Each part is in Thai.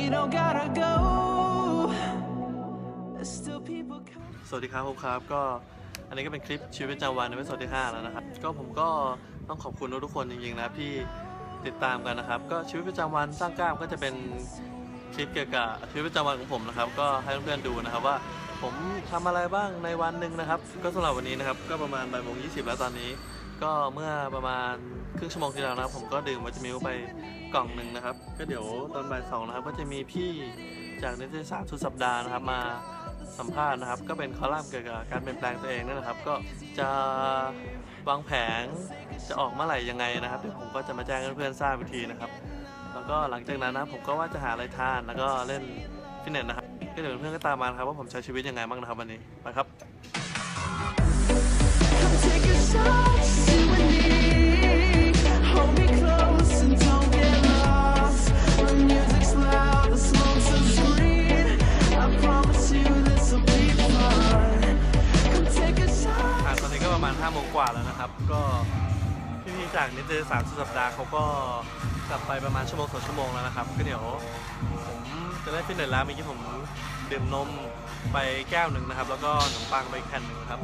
สวัสดีครับครับก็อันนี้ก็เป็นคลิปชีวิตประจำวันในวันที่5แล้วนะครับก็ผมก็ต้องขอบคุณทุกคนจริงๆนะที่ติดตามกันนะครับก็ชีวิตประจำวันสร้างกล้ามก็จะเป็นคลิปเกี่ยวกับชีวิตประจำวันของผมนะครับก็ให้เพื่อนๆดูนะครับว่าผมทำอะไรบ้างในวันหนึ่งนะครับก็สำหรับวันนี้นะครับก็ประมาณบ่ายโมง20แล้วตอนนี้ก็เมื่อประมาณครึ่งชั่วโมงที่แล้วนะครับผมก็ดื่มวิตามิลไปกล่องหนึ่งนะครับก็เดี๋ยวตอนบ่าย2นะครับก็จะมีพี่จากนิตยสารสุดสัปดาห์นะครับมาสัมภาษณ์นะครับก็เป็นคอลัมน์เกี่ยวกับการเปลี่ยนแปลงตัวเองนั่นนะครับก็จะวางแผนจะออกเมื่อไหร่ยังไงนะครับเดี๋ยวผมก็จะมาแจ้งให้เพื่อนทราบอีกทีนะครับแล้วก็หลังจากนั้นนะผมก็ว่าจะหาอะไรทานแล้วก็เล่นฟิตเนสนะครับก็เดี๋ยวเพื่อนก็ตามมาครับว่าผมใช้ชีวิตยังไงบ้างนะครับวันนี้ไปครับตอนนี้ก็ประมาณ5 โมงกว่าแล้วนะครับก็พี่ๆจากนิตยสารสุดสัปดาห์เขาก็กลับไปประมาณ1-2 ชั่วโมงแล้วนะครับก็เดี๋ยวผมจะเล่นฟิตเนสแล้วเมื่อกี้ผมดื่มนมไปแก้วหนึ่งนะครับแล้วก็ขนมปังไปแผ่นหนึ่งครับ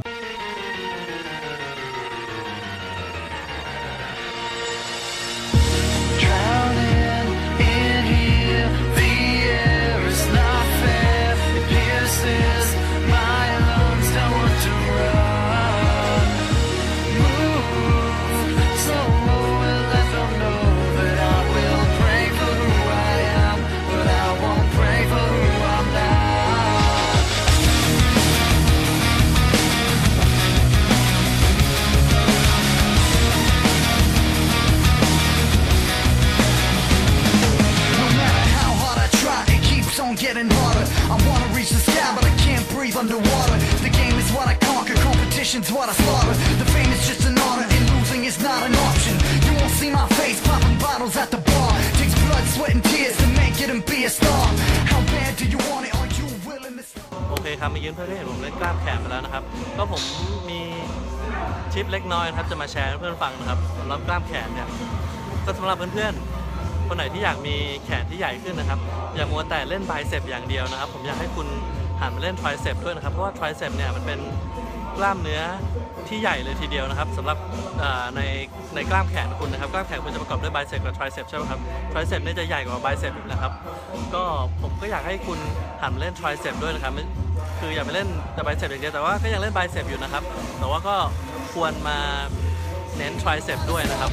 Getting harder. I wanna reach the sky, but I can't breathe underwater. The game is what I conquer, competition's what I slaughter. The fame is just an honor, and losing is not an option. You won't see my face popping bottles at the bar. Takes blood, sweat, and tears to make it and be a star. How bad do you want it? Are you willing to start? โอเคครับเมื่อกี้เพื่อนๆเห็นผมเล่นกล้ามแขนไปแล้วนะครับก็ผมมีทิปเล็กน้อยนะครับจะมาแชร์ให้เพื่อนฟังนะครับสำหรับกล้ามแขนเนี่ยก็สำหรับเพื่อนๆคนไหนที่อยากมีแขนที่ใหญ่ขึ้นนะครับอย่ามัวแต่เล่นไบเซปอย่างเดียวนะครับผมอยากให้คุณหันมาเล่นไทรเซปด้วยนะครับเพราะว่าไทรเซปเนี่ยมันเป็นกล้ามเนื้อที่ใหญ่เลยทีเดียวนะครับสำหรับในกล้ามแขนคุณนะครับกล้ามแขนคุณจะประกอบด้วยไบเซปกับไทรเซปใช่ไหมครับไทรเซปเนี่ยจะใหญ่กว่าไบเซปอีกนะครับก็ผมก็อยากให้คุณหันมาเล่นไทรเซปด้วยนะครับคืออย่าไปเล่นแต่ไบเซปอย่างเดียวแต่ว่าก็ยังเล่นไบเซปอยู่นะครับแต่ว่าก็ควรมาเน้นไทรเซปด้วยนะครับ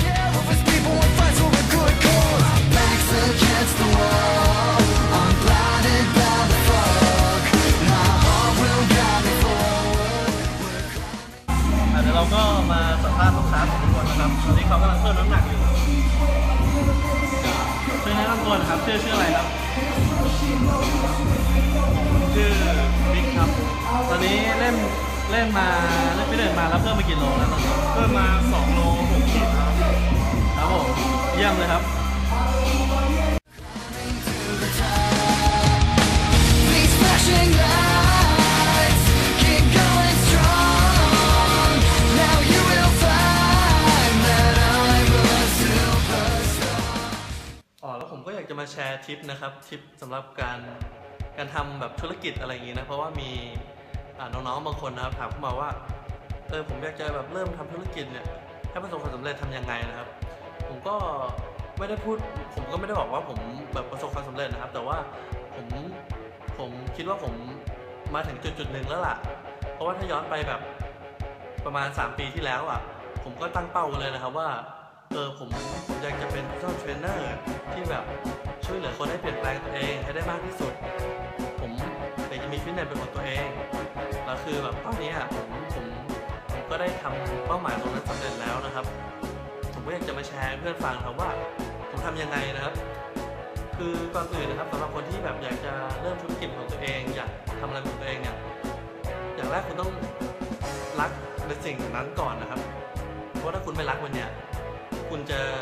Against the wall, I'm blinded by the fog. My heart will guide me forward. เดี๋ยวเราก็มาสัมภาษณ์ลูกค้าของทุกคนนะครับตอนนี้เขากำลังเพิ่มน้ำหนักอยู่ช่วยแนะนำตัวนะครับชื่ออะไรครับชื่อบิ๊กครับตอนนี้เล่นไปเดินมาแล้วเพิ่มมากี่โลแล้วตอนนี้เพิ่มมา2 โล 6 ขีดครับผมเยี่ยมเลยครับแล้วผมก็อยากจะมาแชร์ทิปนะครับทิปสำหรับการทำแบบธุรกิจอะไรอย่างนี้นะเพราะว่ามีน้องๆบางคนนะครับถามเข้ามาว่าผมอยากจะแบบเริ่มทำธุรกิจเนี่ยให้ประสบความสำเร็จทำยังไงนะครับผมก็ไม่ได้บอกว่าผมแบบประสบความสำเร็จนะครับแต่ว่าผมคิดว่าผมมาถึงจุดหนึ่งแล้วล่ะเพราะว่าถ้าย้อนไปแบบประมาณ3 ปีที่แล้วอ่ะผมก็ตั้งเป้าเลยนะครับว่าผมอยากจะเป็น personal trainer ที่แบบช่วยเหลือคนให้เปลี่ยนแปลงตัวเองให้ได้มากที่สุดผมอยากจะมีฟิตเนสเป็นของตัวเองแล้วคือแบบตอนนี้ผมก็ได้ทำเป้าหมายตรงนั้นสำเร็จแล้วนะครับผมก็อยากจะมาแชร์เพื่อนฟังครับว่าผมทำยังไงนะครับคือก่อนอื่นนะครับสำหรับคนที่แบบอยากจะเริ่มธุรกิจของตัวเองอยากทำอะไรของตัวเองเนี่ยอย่างแรกคุณต้องรักในสิ่งนั้นก่อนนะครับเพราะถ้าคุณไม่รักมันเนี่ยคุณ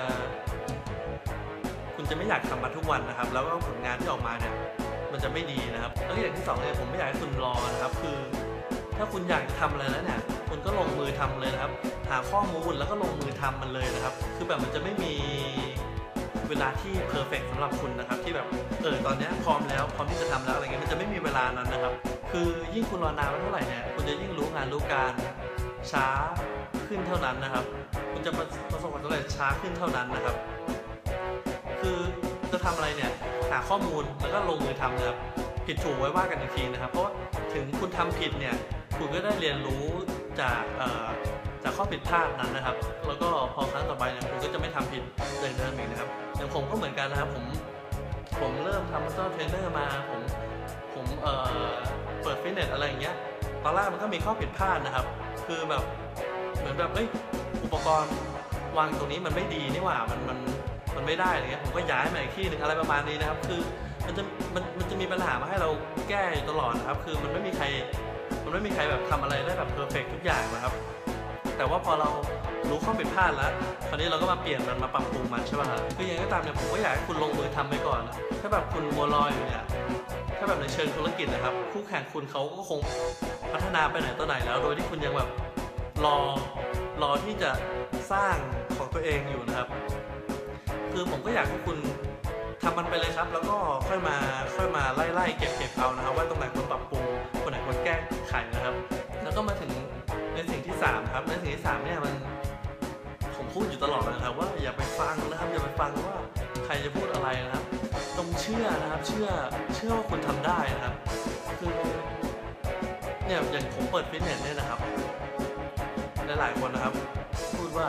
จะไม่อยากทำมาทุกวันนะครับแล้วก็ผลงานที่ออกมาเนี่ยมันจะไม่ดีนะครับแล้วอย่างที่2เนี่ยผมไม่อยากให้คุณรอนะครับคือถ้าคุณอยากทำอะไรแล้วเนี่ยคุณก็ลงมือทำเลยนะครับหาข้อมูลแล้วก็ลงมือทำมันเลยนะครับคือแบบมันจะไม่มีเวลาที่เพอร์เฟกต์สำหรับคุณนะครับที่แบบตอนนี้พร้อมแล้วพร้อมที่จะทำแล้วอะไรเงี้ยมันจะไม่มีเวลานั้นนะครับคือยิ่งคุณรอนานเท่าไหร่เนี่ยคุณจะยิ่งรู้งานรู้การช้าขึ้นเท่านั้นนะครับคุณจะประสบความสำเร็จช้าขึ้นเท่านั้นนะครับคือจะทำอะไรเนี่ยหาข้อมูลแล้วก็ลงมือทำนะครับผิดถูกไว้ว่ากันอีกทีนะครับเพราะว่าถึงคุณทำผิดเนี่ยคุณก็ได้เรียนรู้จากข้อผิดพลาดนั้นนะครับแล้วก็พอครั้งต่อไปเนี่ยคุณก็จะไม่ทำผิดเดิมอีกนะครับอย่างผมก็เหมือนกันนะครับผมเริ่มทำ personal trainer มาผมเปิดฟิตเนสอะไรอย่างเงี้ยตอนแรกมันก็มีข้อผิดพลาดนะครับคือแบบเหมือนแบบอุปกรณ์วางตรงนี้มันไม่ดีนี่หว่ามันไม่ได้อะไรเงี้ยผมก็ย้ายมาอีกที่หนึ่งอะไรประมาณนี้นะครับคือมันจะมีปัญหามาให้เราแก้อยู่ตลอดนะครับคือมันไม่มีใครแบบทำอะไรได้แบบเพอร์เฟกต์ทุกอย่างนะครับแต่ว่าพอเรารู้ข้อผิดพลาดแล้วคราวนี้เราก็มาเปลี่ยนมันมาปรับปรุงมันใช่ป่ะครับคือยังไงก็ตามเนี่ยผมก็อยากให้คุณลงมือทำไปก่อนถ้าแบบคุณมัวลอยอยู่เนี่ยถ้าแบบในเชิงธุรกิจนะครับคู่แข่งคุณเขาก็คงพัฒนาไปไหนต่อไหนแล้วโดยที่คุณยังแบบรอที่จะสร้างของตัวเองอยู่นะครับคือผมก็อยากให้คุณทำมันไปเลยครับแล้วก็ค่อยมาไล่เก็บเอานะครับว่าตรงไหนควรปรับปรุงตรงไหนควรแก้ไขนะครับแล้วก็มาถึงในสิ่งที่3ครับในสิ่งที่3เนี่ยผมพูดอยู่ตลอดนะครับว่าอย่าไปฟังนะครับอย่าไปฟังว่าใครจะพูดอะไรนะครับต้องเชื่อนะครับเชื่อว่าคุณทำได้นะครับคือเนี่ยอย่างผมเปิดฟิตเนสเนี่ยนะครับหลายคนนะครับพูดว่า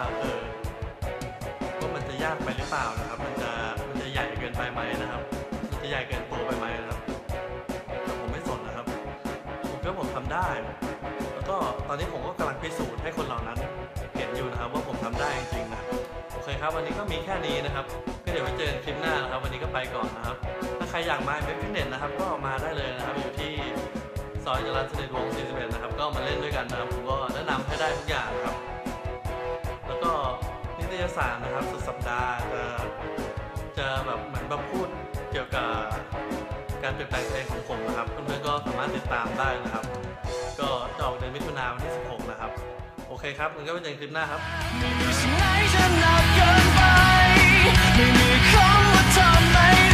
มันจะยากไปหรือเปล่านะครับมันจะใหญ่เกินไปไหมนะครับมันจะใหญ่เกินตัวไปไหมนะครับแต่ผมไม่สนนะครับผมคิดว่าผมทำได้แล้วก็ตอนนี้ผมก็กำลังพิสูจน์ให้คนเหล่านั้นเห็นอยู่นะครับว่าผมทำได้จริงๆนะโอเคครับวันนี้ก็มีแค่นี้นะครับก็เดี๋ยวไปเจอกันคลิปหน้านะครับวันนี้ก็ไปก่อนนะครับถ้าใครอยากมาฟิตเนสนะครับก็มาได้เลยนะครับอยู่ที่ซอยจรัญสนิทวงศ์41นะครับก็มาเล่นด้วยกันนะครับผมก็แนะนำให้ได้ทุกอย่างครับแล้วก็นิตยสารนะครับสุดสัปดาห์จะแบบเหมือนแบบพูดเกี่ยวกับการเปลี่ยนแปลงตัวเองของผมนะครับเพื่อนๆก็สามารถติดตามได้นะครับก็จะออกเดือนมิถุนายนวันที่16นะครับโอเคครับงั้นก็ไปเจอกันคลิปหน้าครับไม่มีคำว่าทำไม่